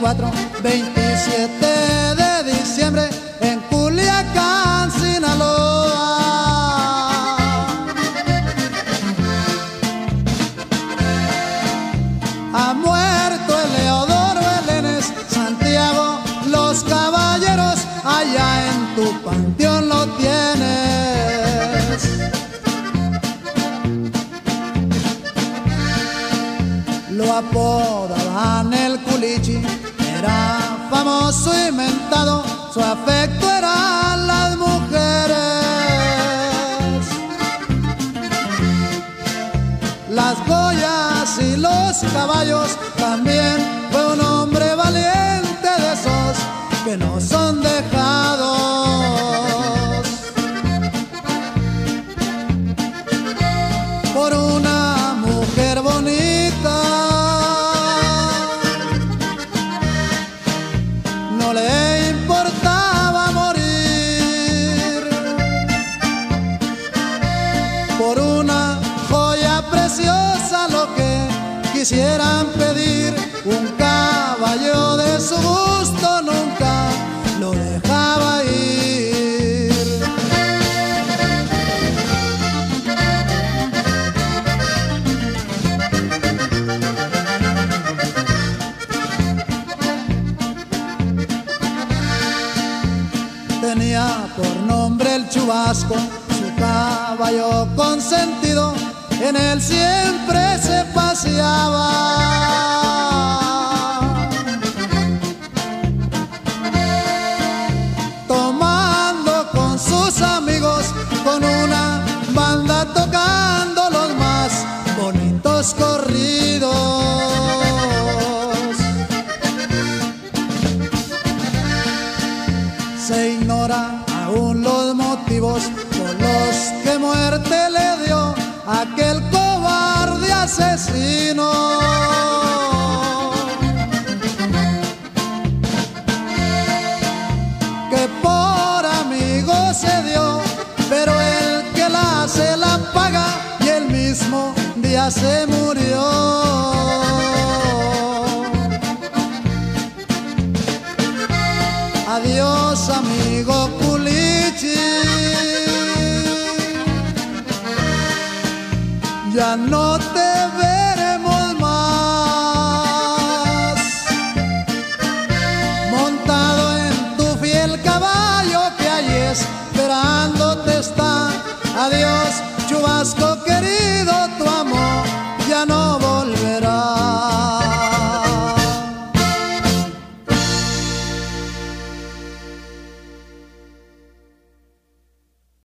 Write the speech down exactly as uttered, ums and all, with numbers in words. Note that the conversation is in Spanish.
veinticuatro, veintisiete de diciembre en Culiacán, Sinaloa. Ha muerto Eleodoro Elenes, Santiago, los caballeros, allá en tu panteón lo tienes. Lo apodaban el Culichi, era famoso y mentado, su afecto eran las mujeres. Las Goyas y los caballos, también fue un hombre valiente, de esos que no son dejados por una mujer bonita. No le importaba morir por una joya preciosa, lo que quisieran pedir. Un caballo de su gusto nunca lo dejaba ir. Tenía por nombre el Chubasco, su caballo consentido, en él siempre se paseaba. Tomando con sus amigos, con una banda tocando los más bonitos corridos. Se ignora aún los motivos por los que muerte le dio aquel cobarde asesino. Que por amigo se dio, pero el que la hace la paga, y el mismo día se murió. Adiós, amigo Culichi, ya no te veremos más montado en tu fiel caballo, que allí esperándote está. Adiós, Chubasco querido.